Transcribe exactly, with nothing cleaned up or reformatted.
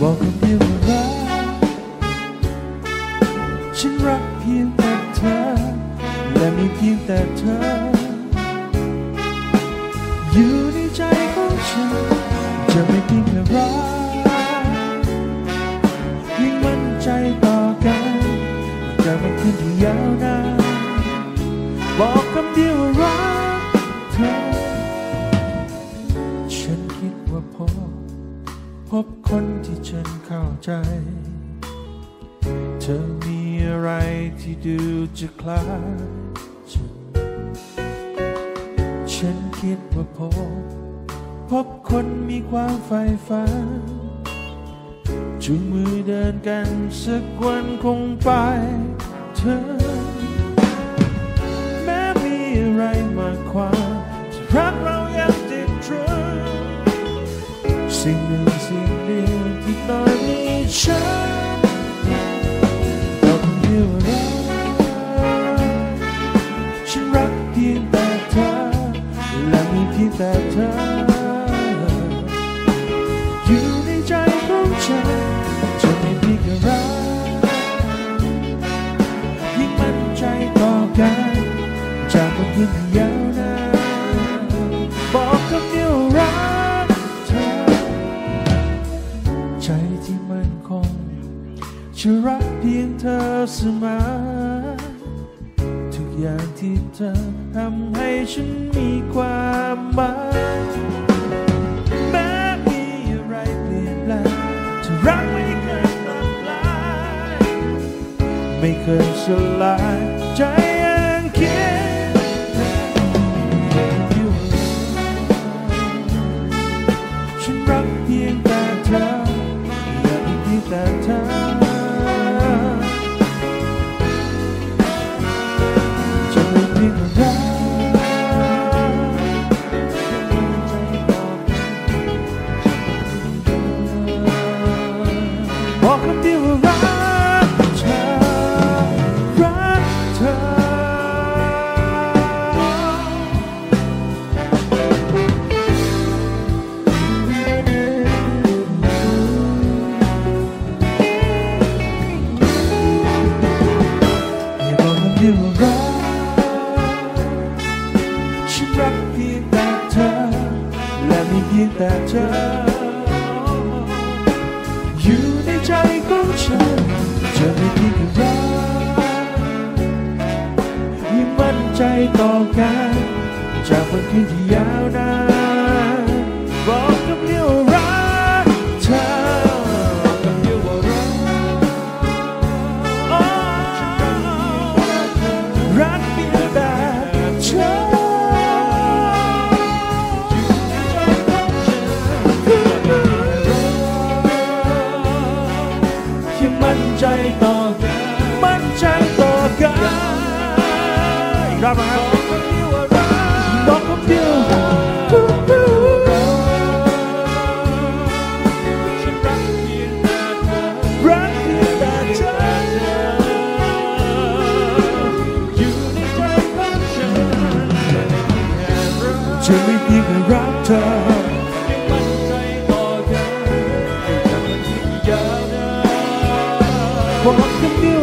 บอกคำเดียวว่ารักฉันรักเพียงแต่เธอและมีเพียงแต่เธออยู่ในใจของฉันจะไม่เพียงแค่รักยิ่งมั่นใจต่อกันจะไม่คืนที่ยาวนานบอกคำเดียวว่ารักเธอฉันคิดว่าพบพบคนที่ฉันเข้าใจเธอมีอะไรที่ดูจะคล้ายฉันฉันคิดว่าพบพบคนมีความใฝ่ฝันจูงมือเดินกันสักวันคงไปเธอแม้มีอะไรมากกว่าที่รักเรายังติดตรึงสิ่งหนึ่งสิ่งเดียวที่ตอนนี้ฉันเราคนเดียวรักฉันรักเพียงแต่เธอและมีเพียงแต่เธออยู่ในใจของฉันจะไม่มีแค่รักยิ่งมั่นใจต่อกันจากวันที่ยาวนานบอกคำเดียวรักเธอใจที่มั่นคงจะรักเพียงเธอเสมอทุกอย่างที่เธอทำให้ฉันมีความหมายแม้มีอะไรเปลี่ยนแปลงเธอรักไม่เคยตัดลายไม่เคยสลายใจยังคิดอยู่ฉันรักเพียงแต่เธออยากมีเพียงแต่เธอจะไม่เพียงรักบอกคำเดียวว่ารักเธอรักเธออย่าบอกคำเดียวว่ารักฉันรักเพียงแต่เธอและมีเพียงแต่เธออยู่ในใจของฉันจะไม่เพียงแค่รักยิ่งมั่นใจต่อกันจากวันคืนที่ยาวนานบอกคำเดียวรักเธอคำเดียวว่ารักรักเพียงแต่เธอมั่นใจต่อกันมั่นใจต่อกันรับมาบอกคำเดียวรักเพียงแต่เธออยู่ในใจของฉันจะไม่เพียงแค่รักเธอมั่นใจต่อกันจากวันที่ยาวนานบอกคำเดียว